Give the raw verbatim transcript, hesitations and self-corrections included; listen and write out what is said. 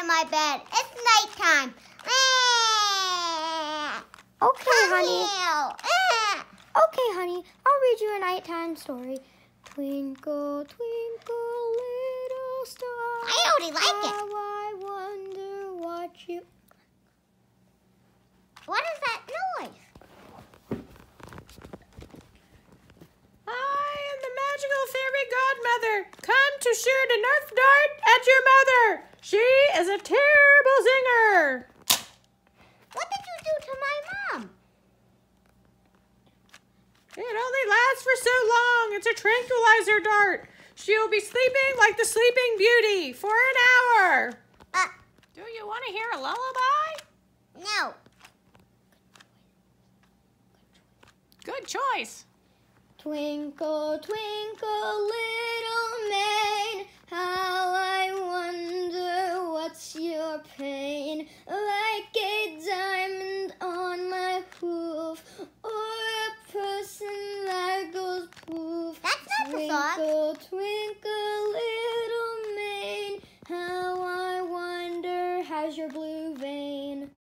my bed. It's nighttime. Okay, Come honey. here. Okay, honey. I'll read you a nighttime story. Twinkle, twinkle, little star. I already like it. How I wonder what you... What is that noise? I am the magical fairy godmother, come to shoot a nerf dart at your mother. She is a terrible zinger. What did you do to my mom? It only lasts for so long. It's a tranquilizer dart. She'll be sleeping like the Sleeping Beauty for an hour. Uh, Do you want to hear a lullaby? no. Good choice. Twinkle, twinkle, little maid, how I wonder what's your pain. Let